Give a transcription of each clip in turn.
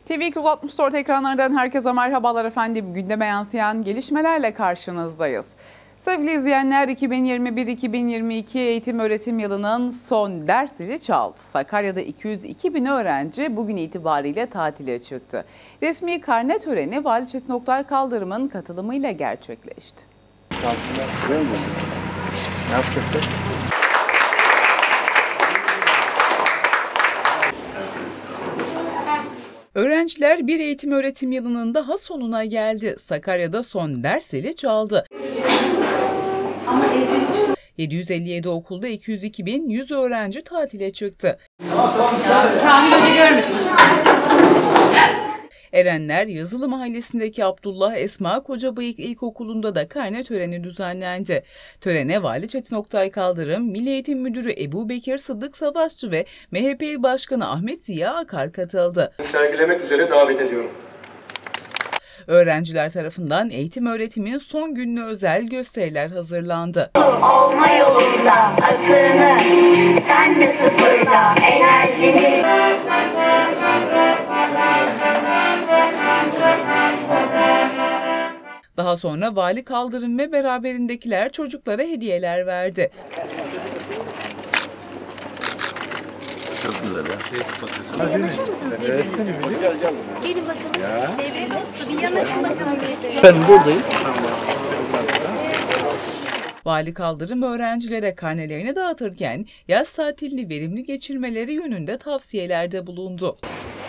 TV264 ekranlardan herkese merhabalar efendim. Gündeme yansıyan gelişmelerle karşınızdayız. Sevgili izleyenler, 2021-2022 eğitim öğretim yılının son ders zili çaldı. Sakarya'da 202 bin öğrenci bugün itibariyle tatile çıktı. Resmi karne töreni Vali Çetin Oktay Kaldırım'ın katılımıyla gerçekleşti. Ne yapacaklar? Öğrenciler bir eğitim öğretim yılının daha sonuna geldi. Sakarya'da son ders zili çaldı. 757 okulda 202.100 öğrenci tatile çıktı. Erenler Yazılı Mahallesi'ndeki Abdullah Esma Kocabıyık İlkokulu'nda da karne töreni düzenlendi. Törene Vali Çetin Oktay Kaldırım, Milli Eğitim Müdürü Ebu Bekir Sıddık Savaşçı ve MHP İl Başkanı Ahmet Ziya Akar katıldı. Sergilemek üzere davet ediyorum. Öğrenciler tarafından eğitim öğretimin son gününe özel gösteriler hazırlandı. Olma yolunda atını, sen de sıfırla enerjini. Daha sonra Vali Kaldırım ve beraberindekiler çocuklara hediyeler verdi. Çok güzel ya. Gelin bakın. Devre dostu bir yanaşın bakalım. Ben buradayım. Vali Kaldırım öğrencilere karnelerini dağıtırken yaz tatilini verimli geçirmeleri yönünde tavsiyelerde bulundu.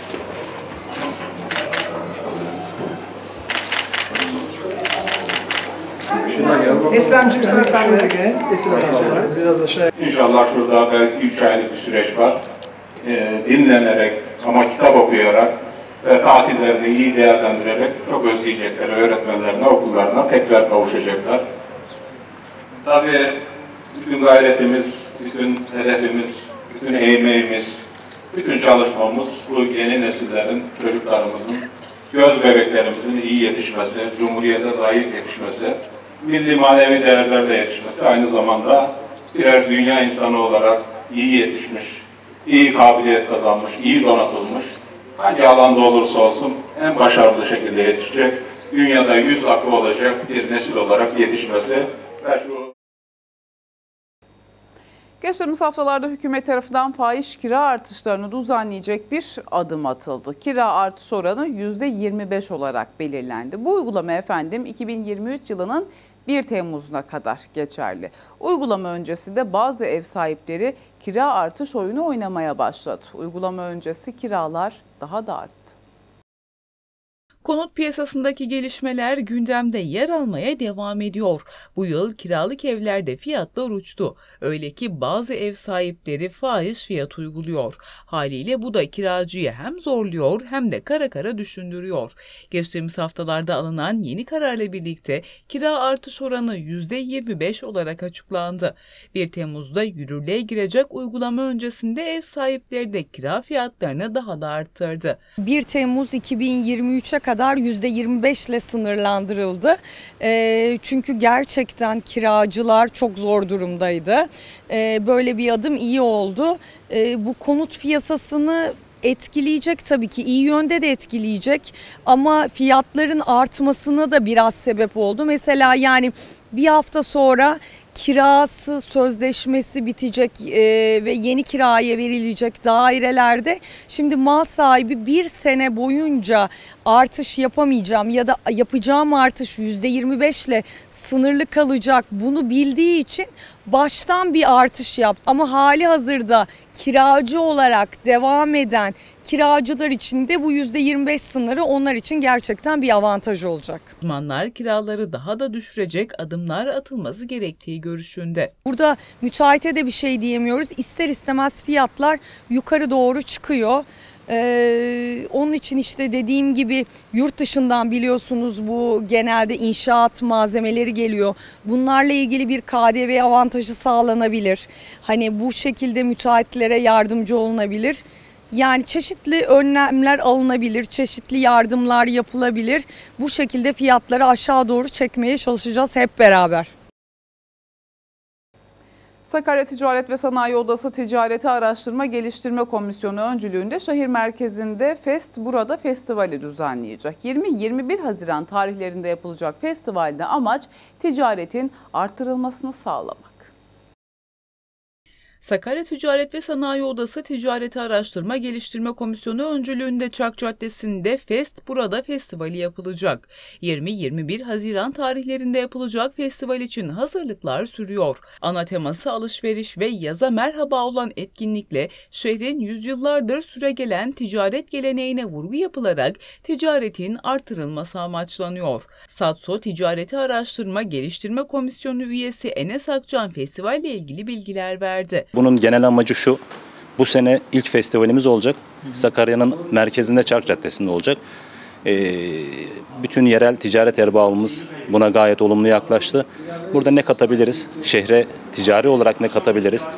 İslamcığım sıra sende. Biraz aşağı. İnşallah şurada belki 3 aylık bir süreç var. Dinlenerek ama kitap okuyarak ve tatillerini iyi değerlendirerek çok özleyecekler. Öğretmenlerine, okullarına tekrar kavuşacaklar. Tabii bütün gayretimiz, bütün hedefimiz, bütün emeğimiz, bütün çalışmamız bu yeni nesillerin, çocuklarımızın, göz bebeklerimizin iyi yetişmesi, Cumhuriyet'e layık yetişmesi, milli manevi değerlerle yetişmesi, aynı zamanda birer dünya insanı olarak iyi yetişmiş, iyi kabiliyet kazanmış, iyi donatılmış, hangi alanda olursa olsun en başarılı şekilde yetişecek, dünyada yüz aklı olacak bir nesil olarak yetişmesi ve şu... Geçtiğimiz haftalarda hükümet tarafından fahiş kira artışlarını düzenleyecek bir adım atıldı. Kira artış oranı %25 olarak belirlendi. Bu uygulama efendim 2023 yılının 1 Temmuz'una kadar geçerli. Uygulama öncesinde bazı ev sahipleri kira artış oyunu oynamaya başladı. Uygulama öncesi kiralar daha da arttı. Konut piyasasındaki gelişmeler gündemde yer almaya devam ediyor. Bu yıl kiralık evlerde fiyatlar uçtu. Öyle ki bazı ev sahipleri fahiş fiyat uyguluyor. Haliyle bu da kiracıyı hem zorluyor hem de kara kara düşündürüyor. Geçtiğimiz haftalarda alınan yeni kararla birlikte kira artış oranı %25 olarak açıklandı. 1 Temmuz'da yürürlüğe girecek uygulama öncesinde ev sahipleri de kira fiyatlarını daha da arttırdı. 1 Temmuz 2023'e kadar %25 ile sınırlandırıldı. Çünkü gerçekten kiracılar çok zor durumdaydı. Böyle bir adım iyi oldu. Bu konut piyasasını etkileyecek tabii ki, iyi yönde de etkileyecek ama fiyatların artmasına da biraz sebep oldu. Mesela yani bir hafta sonra kirası, sözleşmesi bitecek ve yeni kiraya verilecek dairelerde şimdi mal sahibi bir sene boyunca artış yapamayacağım ya da yapacağım artış %25 ile sınırlı kalacak, bunu bildiği için baştan bir artış yaptı. Ama hali hazırda kiracı olarak devam eden kiracılar için de bu %25 sınırı onlar için gerçekten bir avantaj olacak. Uzmanlar kiraları daha da düşürecek adımlar atılması gerektiği görüşünde. Burada müteahhite de bir şey diyemiyoruz. İster istemez fiyatlar yukarı doğru çıkıyor. Onun için işte dediğim gibi yurt dışından biliyorsunuz bu genelde inşaat malzemeleri geliyor. Bunlarla ilgili bir KDV avantajı sağlanabilir. Hani bu şekilde müteahhitlere yardımcı olunabilir. Yani çeşitli önlemler alınabilir, çeşitli yardımlar yapılabilir. Bu şekilde fiyatları aşağı doğru çekmeye çalışacağız hep beraber. Sakarya Ticaret ve Sanayi Odası Ticareti Araştırma Geliştirme Komisyonu öncülüğünde şehir merkezinde Fest Burada Festivali düzenleyecek. 20-21 Haziran tarihlerinde yapılacak festivalde amaç ticaretin artırılmasını sağlamak. Sakarya Ticaret ve Sanayi Odası Ticareti Araştırma Geliştirme Komisyonu öncülüğünde Çark Caddesi'nde Fest Burada Festivali yapılacak. 20-21 Haziran tarihlerinde yapılacak festival için hazırlıklar sürüyor. Ana teması alışveriş ve yaza merhaba olan etkinlikle şehrin yüzyıllardır süregelen ticaret geleneğine vurgu yapılarak ticaretin artırılması amaçlanıyor. SATSO Ticareti Araştırma Geliştirme Komisyonu üyesi Enes Akcan festivalle ilgili bilgiler verdi. Bunun genel amacı şu, bu sene ilk festivalimiz olacak. Sakarya'nın merkezinde Çark Caddesi'nde olacak. Bütün yerel ticaret erbabımız buna gayet olumlu yaklaştı. Burada ne katabiliriz? Şehre ticari olarak ne katabiliriz?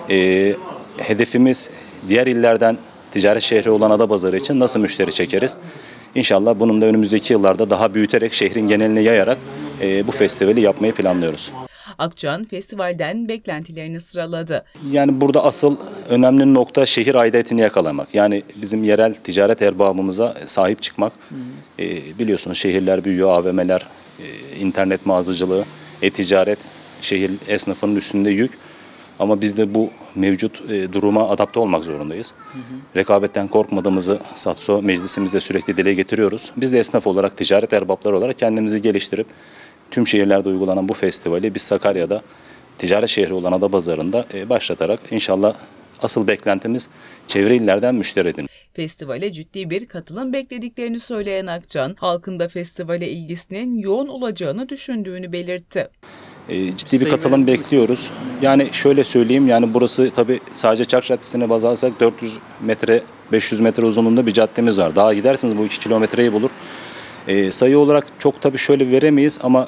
Hedefimiz diğer illerden ticaret şehri olan Adapazarı için nasıl müşteri çekeriz? İnşallah bunun da önümüzdeki yıllarda daha büyüterek şehrin geneline yayarak bu festivali yapmayı planlıyoruz. Akcan festivalden beklentilerini sıraladı. Yani burada asıl önemli nokta şehir aidiyetini yakalamak. Yani bizim yerel ticaret erbabımıza sahip çıkmak. Biliyorsunuz şehirler büyüyor, AVM'ler, internet mağazacılığı, e-ticaret, şehir esnafının üstünde yük. Ama biz de bu mevcut duruma adapte olmak zorundayız. Rekabetten korkmadığımızı SATSO meclisimizde sürekli dile getiriyoruz. Biz de esnaf olarak, ticaret erbapları olarak kendimizi geliştirip tüm şehirlerde uygulanan bu festivali biz Sakarya'da ticaret şehri olan Adapazarı'nda başlatarak inşallah asıl beklentimiz çevre illerden müşteri edin. Festivale ciddi bir katılım beklediklerini söyleyen Akcan, halkın da festivale ilgisinin yoğun olacağını düşündüğünü belirtti. Ciddi bir katılım bekliyoruz. Yani şöyle söyleyeyim, yani burası tabii sadece Çark Caddesi'ne baz alsak 400 metre, 500 metre uzunluğunda bir caddemiz var. Daha gidersiniz bu 2 kilometreyi bulur. Sayı olarak çok tabii şöyle veremeyiz ama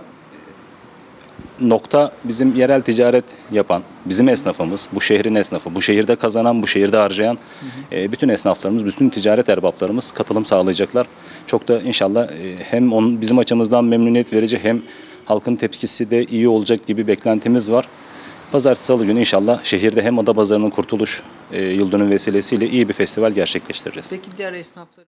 nokta bizim yerel ticaret yapan, bizim esnafımız, bu şehrin esnafı, bu şehirde kazanan, bu şehirde harcayan bütün esnaflarımız, bütün ticaret erbaplarımız katılım sağlayacaklar. Çok da inşallah hem bizim açımızdan memnuniyet verici hem halkın tepkisi de iyi olacak gibi beklentimiz var. Pazartesi, Salı günü inşallah şehirde hem Adapazarı'nın kurtuluş yıldönümü vesilesiyle iyi bir festival gerçekleştireceğiz. Peki diğer esnaflar?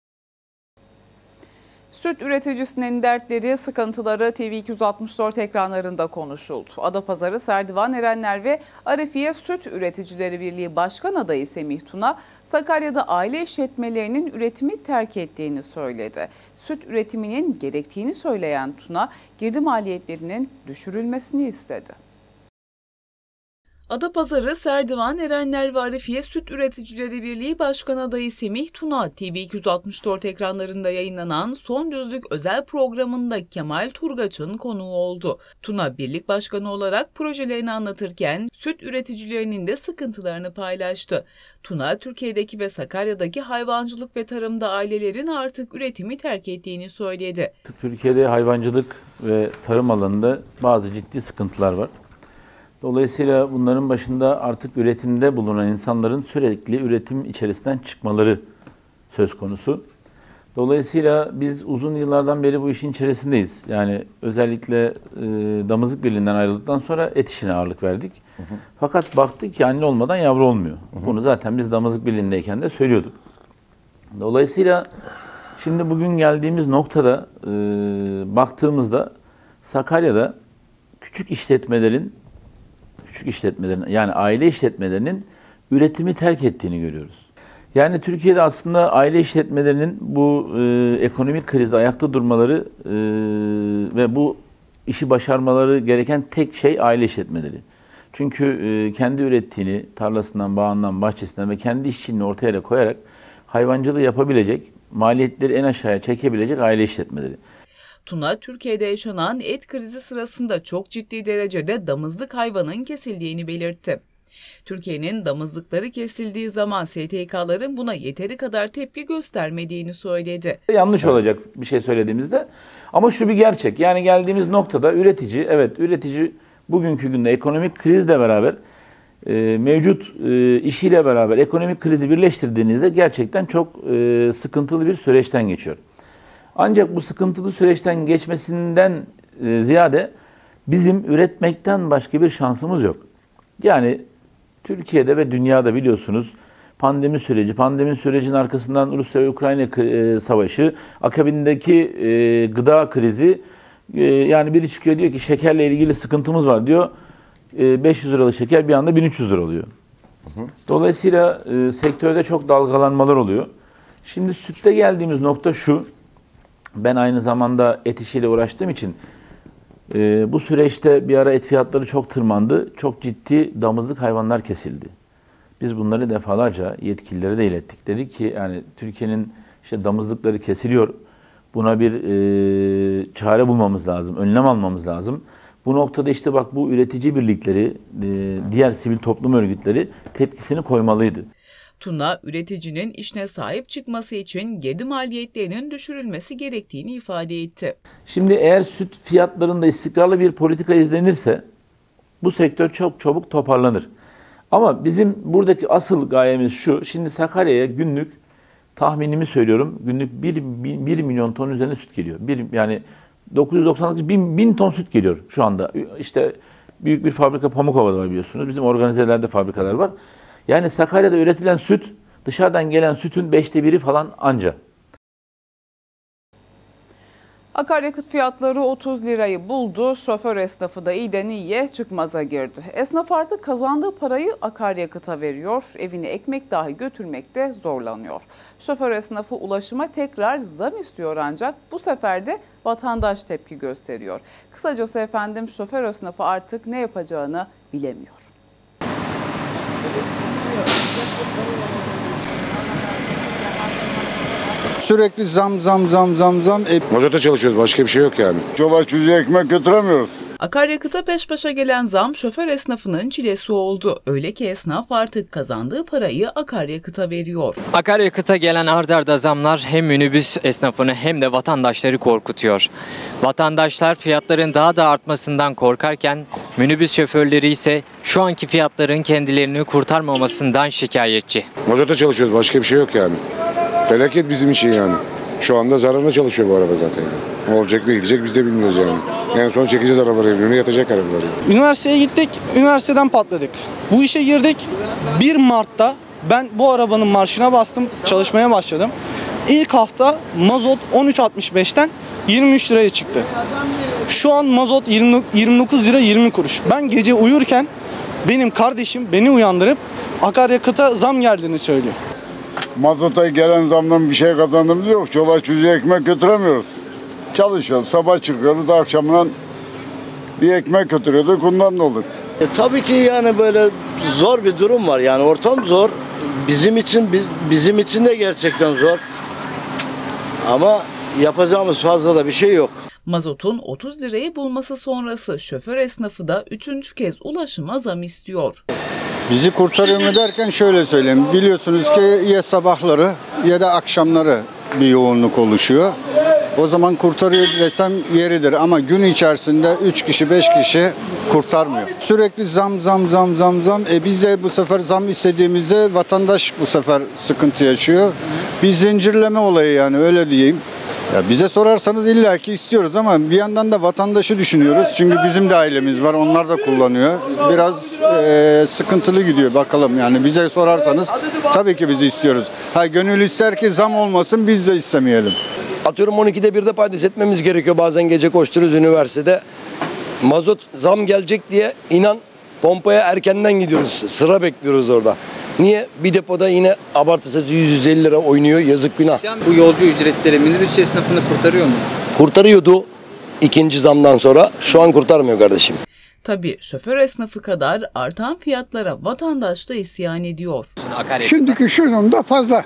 Süt üreticisinin dertleri, sıkıntıları TV264 ekranlarında konuşuldu. Adapazarı Serdivan Erenler ve Arifiye Süt Üreticileri Birliği Başkan Adayı Semih Tuna, Sakarya'da aile işletmelerinin üretimi terk ettiğini söyledi. Süt üretiminin gerektiğini söyleyen Tuna, girdi maliyetlerinin düşürülmesini istedi. Adapazarı Serdivan Erenler ve Arifiye Süt Üreticileri Birliği Başkan Adayı Semih Tuna, TV264 ekranlarında yayınlanan Son Düzlük özel programında Kemal Turgaç'ın konuğu oldu. Tuna, birlik başkanı olarak projelerini anlatırken süt üreticilerinin de sıkıntılarını paylaştı. Tuna, Türkiye'deki ve Sakarya'daki hayvancılık ve tarımda ailelerin artık üretimi terk ettiğini söyledi. Türkiye'de hayvancılık ve tarım alanında bazı ciddi sıkıntılar var. Dolayısıyla bunların başında artık üretimde bulunan insanların sürekli üretim içerisinden çıkmaları söz konusu. Dolayısıyla biz uzun yıllardan beri bu işin içerisindeyiz. Yani özellikle Damızlık Birliği'nden ayrıldıktan sonra et işine ağırlık verdik. Fakat baktık ki anne olmadan yavru olmuyor. Bunu zaten biz Damızlık Birliği'ndeyken de söylüyorduk. Dolayısıyla şimdi bugün geldiğimiz noktada baktığımızda Sakarya'da küçük işletmelerin yani aile işletmelerinin üretimi terk ettiğini görüyoruz. Yani Türkiye'de aslında aile işletmelerinin bu ekonomik krizde ayakta durmaları ve bu işi başarmaları gereken tek şey aile işletmeleri. Çünkü kendi ürettiğini tarlasından, bağından, bahçesinden ve kendi işçiliğini ortaya koyarak hayvancılığı yapabilecek, maliyetleri en aşağıya çekebilecek aile işletmeleri. Tuna, Türkiye'de yaşanan et krizi sırasında çok ciddi derecede damızlık hayvanın kesildiğini belirtti. Türkiye'nin damızlıkları kesildiği zaman STK'ların buna yeteri kadar tepki göstermediğini söyledi. Yanlış olacak bir şey söylediğimizde ama şu bir gerçek. Yani geldiğimiz noktada üretici bugünkü günde ekonomik krizle beraber mevcut işiyle beraber ekonomik krizi birleştirdiğinizde gerçekten çok sıkıntılı bir süreçten geçiyor. Ancak bu sıkıntılı süreçten geçmesinden ziyade bizim üretmekten başka bir şansımız yok. Yani Türkiye'de ve dünyada biliyorsunuz pandemi süreci, pandemi sürecinin arkasından Rusya ve Ukrayna savaşı, akabindeki gıda krizi, yani biri çıkıyor diyor ki şekerle ilgili sıkıntımız var diyor. 500 liralık şeker bir anda 1300 lira oluyor. Dolayısıyla sektörde çok dalgalanmalar oluyor. Şimdi sütte geldiğimiz nokta şu, ben aynı zamanda et işiyle uğraştığım için bu süreçte bir ara et fiyatları çok tırmandı. Çok ciddi damızlık hayvanlar kesildi. Biz bunları defalarca yetkililere de ilettik. Dedik ki yani Türkiye'nin işte damızlıkları kesiliyor. Buna bir çare bulmamız lazım, önlem almamız lazım. Bu noktada işte bak bu üretici birlikleri, diğer sivil toplum örgütleri tepkisini koymalıydı. Tuna, üreticinin işine sahip çıkması için girdi maliyetlerinin düşürülmesi gerektiğini ifade etti. Şimdi eğer süt fiyatlarında istikrarlı bir politika izlenirse bu sektör çok çabuk toparlanır. Ama bizim buradaki asıl gayemiz şu, şimdi Sakarya'ya günlük, tahminimi söylüyorum, günlük 1 milyon ton üzerine süt geliyor. Yani 999 bin ton süt geliyor şu anda. İşte büyük bir fabrika Pamukova'da var biliyorsunuz. Bizim organizelerde fabrikalar var. Yani Sakarya'da üretilen süt dışarıdan gelen sütün 1/5 falan anca. Akaryakıt fiyatları 30 lirayı buldu. Şoför esnafı da iyiden iyiye çıkmaza girdi. Esnaf artık kazandığı parayı akaryakıta veriyor. Evine ekmek dahi götürmekte zorlanıyor. Şoför esnafı ulaşıma tekrar zam istiyor ancak bu sefer de vatandaş tepki gösteriyor. Kısacası efendim şoför esnafı artık ne yapacağını bilemiyor. Sürekli zam. Mazota çalışıyoruz, başka bir şey yok yani. Çolak çocuğa ekmek götüremiyoruz. Akaryakıta peş peşe gelen zam şoför esnafının çilesi oldu. Öyle ki esnaf artık kazandığı parayı akaryakıta veriyor. Akaryakıta gelen art arda zamlar hem minibüs esnafını hem de vatandaşları korkutuyor. Vatandaşlar fiyatların daha da artmasından korkarken minibüs şoförleri ise şu anki fiyatların kendilerini kurtarmamasından şikayetçi. Mazota çalışıyoruz, başka bir şey yok yani. Felaket bizim için yani. Şu anda zararına çalışıyor bu araba zaten yani. Ne olacak da gidecek biz de bilmiyoruz yani. En son çekeceğiz arabaları evlerine, yatacak arabaları. Üniversiteye gittik, üniversiteden patladık. Bu işe girdik. 1 Mart'ta ben bu arabanın marşına bastım, çalışmaya başladım. İlk hafta mazot 13.65'ten 23 liraya çıktı. Şu an mazot 29 lira 20 kuruş. Ben gece uyurken benim kardeşim beni uyandırıp akaryakıta zam geldiğini söylüyor. Mazota gelen zamdan bir şey kazandım diyor. Çolak çocuğa ekmek götüremiyoruz. Çalışıyoruz, sabah çıkıyoruz, akşamdan bir ekmek götürüyorduk, bundan ne olur? Tabii ki yani böyle zor bir durum var. Yani ortam zor. Bizim için de gerçekten zor. Ama yapacağımız fazla da bir şey yok. Mazotun 30 lirayı bulması sonrası şoför esnafı da 3. kez ulaşıma zam istiyor. Bizi kurtarıyor mu derken şöyle söyleyeyim. Biliyorsunuz ki ya sabahları ya da akşamları bir yoğunluk oluşuyor. O zaman kurtarıyor desem yeridir ama gün içerisinde 3 kişi 5 kişi kurtarmıyor. Sürekli zam. Biz de bu sefer zam istediğimizde vatandaş bu sefer sıkıntı yaşıyor. Bir zincirleme olayı yani öyle diyeyim. Ya bize sorarsanız illaki istiyoruz ama bir yandan da vatandaşı düşünüyoruz. Çünkü bizim de ailemiz var, onlar da kullanıyor. Biraz sıkıntılı gidiyor bakalım yani bize sorarsanız tabii ki biz istiyoruz. Gönül ister ki zam olmasın, biz de istemeyelim. Atıyorum 12'de 1'de paydos etmemiz gerekiyor. Bazen gece koşturuyoruz üniversitede. Mazot zam gelecek diye inan pompaya erkenden gidiyoruz. Sıra bekliyoruz orada. Niye? Bir depoda yine abartısı 100-150 lira oynuyor. Yazık günah. Bu yolcu ücretleri minibüs esnafını kurtarıyor mu? Kurtarıyordu ikinci zamdan sonra. Şu an kurtarmıyor kardeşim. Tabii şoför esnafı kadar artan fiyatlara vatandaş da isyan ediyor. Şimdiki şu durumda fazla.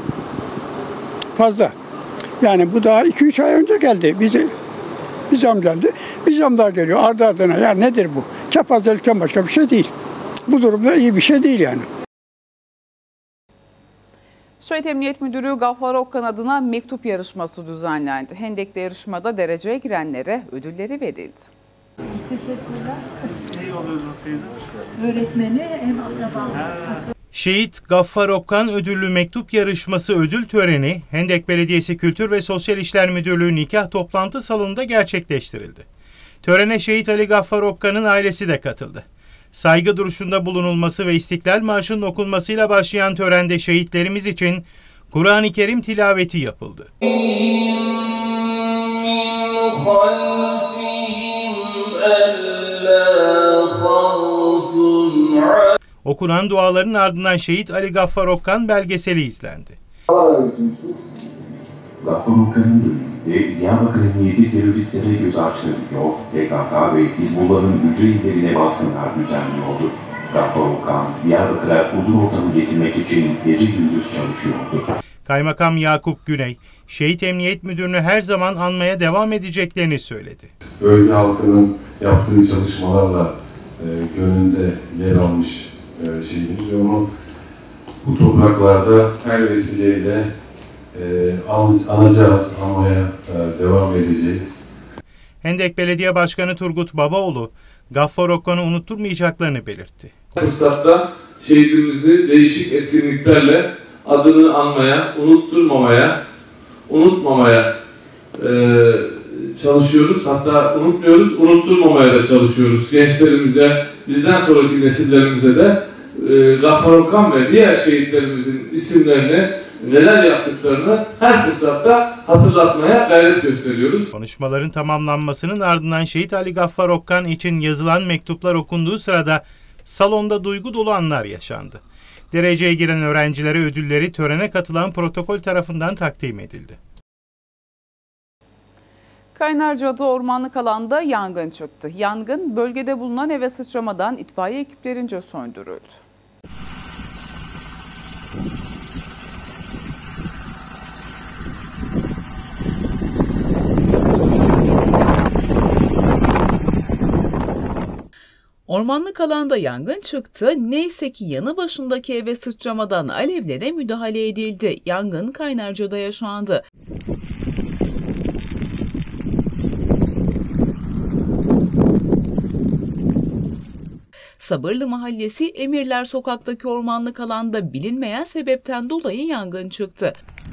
Yani bu daha 2-3 ay önce geldi. Bir zam geldi. Bir zam daha geliyor ardı ardına. Ya nedir bu? Kepazelikten başka bir şey değil. Bu durumda iyi bir şey değil yani. Şehit Emniyet Müdürü Gaffar Okkan adına mektup yarışması düzenlendi. Hendek'te yarışmada dereceye girenlere ödülleri verildi. Teşekkürler. İyi oluyorsunuz öğretmeni hem akrabalar. Şehit Gaffar Okkan ödüllü mektup yarışması ödül töreni Hendek Belediyesi Kültür ve Sosyal İşler Müdürlüğü nikah toplantı salonunda gerçekleştirildi. Törene Şehit Ali Gaffar Okkan'ın ailesi de katıldı. Saygı duruşunda bulunulması ve İstiklal Marşı'nın okunmasıyla başlayan törende şehitlerimiz için Kur'an-ı Kerim tilaveti yapıldı. Okunan duaların ardından Şehit Ali Gaffar Okkan belgeseli izlendi. Gaffar Okkan'ın döneminde Diyarbakır Emniyeti teröristlere göz açtırmıyor, PKK ve Hizbullah'ın hücre illerine baskınlar düzenliyordu. Gaffar Okkan, Diyarbakır'a huzur ortamı getirmek için gece gündüz çalışıyordu. Kaymakam Yakup Güney, Şehit Emniyet Müdürünü her zaman anmaya devam edeceklerini söyledi. Bölge halkının yaptığı çalışmalarla gönlünde yer almış şehidimiz ve onu bu topraklarda her vesileyle anacağız, anmaya devam edeceğiz. Hendek Belediye Başkanı Turgut Babaoğlu, Gaffar Okkan'ı unutturmayacaklarını belirtti. Fırsatta şehidimizi değişik etkinliklerle adını anmaya, unutmamaya çalışıyoruz. Hatta unutmuyoruz, unutturmamaya da çalışıyoruz. Gençlerimize, bizden sonraki nesillerimize de Gaffar Okkan ve diğer şehitlerimizin isimlerini, neler yaptıklarını her fırsatta hatırlatmaya gayret gösteriyoruz. Konuşmaların tamamlanmasının ardından Şehit Ali Gaffar Okkan için yazılan mektuplar okunduğu sırada salonda duygu dolu anlar yaşandı. Dereceye giren öğrencilere ödülleri törene katılan protokol tarafından takdim edildi. Kaynarca'da ormanlık alanda yangın çıktı. Yangın bölgede bulunan eve sıçramadan itfaiye ekiplerince söndürüldü. Ormanlık alanda yangın çıktı. Neyse ki yanı başındaki eve sıçramadan alevlere müdahale edildi. Yangın Kaynarca'da yaşandı. Sabırlı Mahallesi Emirler Sokak'taki ormanlık alanda bilinmeyen sebepten dolayı yangın çıktı.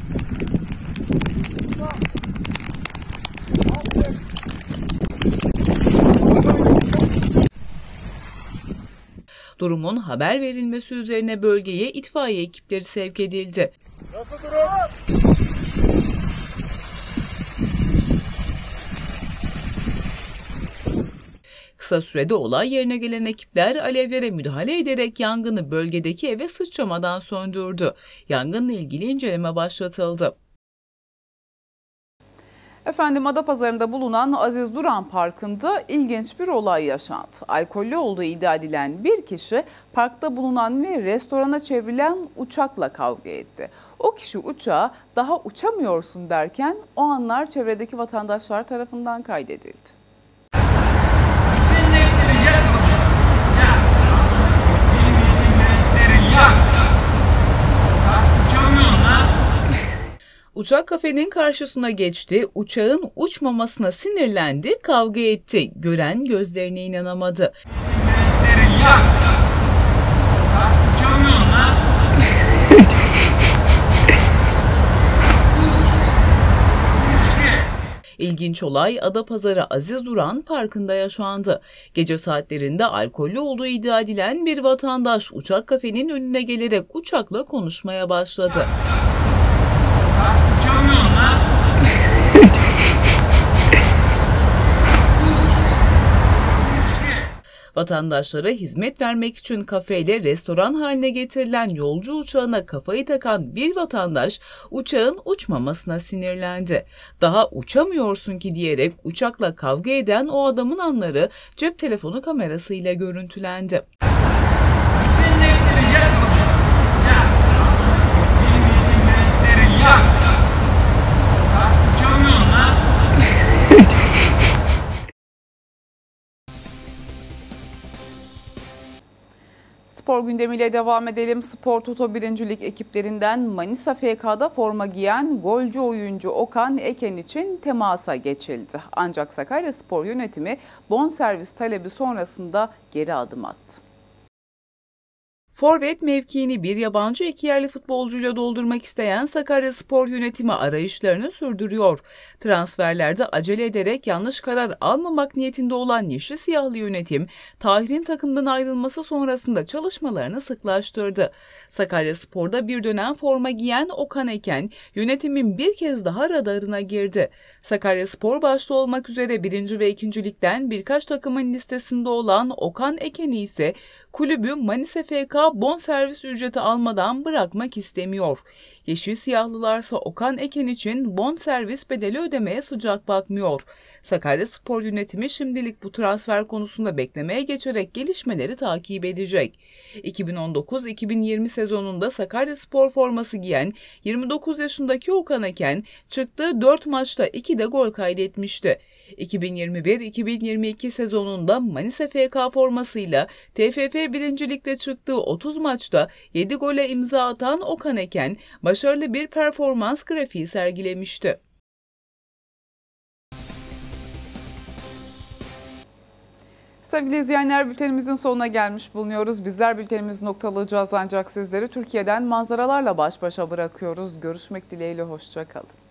Durumun haber verilmesi üzerine bölgeye itfaiye ekipleri sevk edildi. Kısa sürede olay yerine gelen ekipler alevlere müdahale ederek yangını bölgedeki eve sıçramadan söndürdü. Yangınla ilgili inceleme başlatıldı. Efendim Adapazarı'nda bulunan Aziz Duran Parkı'nda ilginç bir olay yaşandı. Alkollü olduğu iddia edilen bir kişi parkta bulunan ve restorana çevrilen uçakla kavga etti. O kişi uçağa daha uçamıyorsun derken o anlar çevredeki vatandaşlar tarafından kaydedildi. Uçak kafenin karşısına geçti, uçağın uçmamasına sinirlendi, kavga etti. Gören gözlerine inanamadı. İlginç olay Adapazarı Aziz Duran Parkı'nda yaşandı. Gece saatlerinde alkollü olduğu iddia edilen bir vatandaş uçak kafenin önüne gelerek uçakla konuşmaya başladı. Vatandaşlara hizmet vermek için kafeyle restoran haline getirilen yolcu uçağına kafayı takan bir vatandaş uçağın uçmamasına sinirlendi. Daha uçamıyorsun ki diyerek uçakla kavga eden o adamın anları cep telefonu kamerasıyla görüntülendi. Spor gündemiyle devam edelim. Spor Toto 1. Lig ekiplerinden Manisa FK'da forma giyen golcü oyuncu Okan Eken için temasa geçildi. Ancak Sakaryaspor yönetimi bonservis talebi sonrasında geri adım attı. Forvet mevkiini bir yabancı 2 yerli futbolcuyla doldurmak isteyen Sakaryaspor yönetimi arayışlarını sürdürüyor. Transferlerde acele ederek yanlış karar almamak niyetinde olan Yeşil Siyahlı yönetim, Tahir'in takımdan ayrılması sonrasında çalışmalarını sıklaştırdı. Sakaryaspor'da bir dönem forma giyen Okan Eken, yönetimin bir kez daha radarına girdi. Sakaryaspor başta olmak üzere 1. ve 2. Lig'den birkaç takımın listesinde olan Okan Eken'i ise kulübü Manisa FK bonservis ücreti almadan bırakmak istemiyor. Yeşil Siyahlılarsa Okan Eken için bonservis bedeli ödemeye sıcak bakmıyor. Sakaryaspor yönetimi şimdilik bu transfer konusunda beklemeye geçerek gelişmeleri takip edecek. 2019-2020 sezonunda Sakaryaspor forması giyen 29 yaşındaki Okan Eken çıktığı 4 maçta 2'de gol kaydetmişti. 2021-2022 sezonunda Manisa FK formasıyla TFF 1. Lig'de çıktığı 30 maçta 7 gole imza atan Okan Eken başarılı bir performans grafiği sergilemişti. Sevgili izleyenler, bültenimizin sonuna gelmiş bulunuyoruz. Bizler bültenimizi noktalayacağız ancak sizleri Türkiye'den manzaralarla baş başa bırakıyoruz. Görüşmek dileğiyle, hoşça kalın.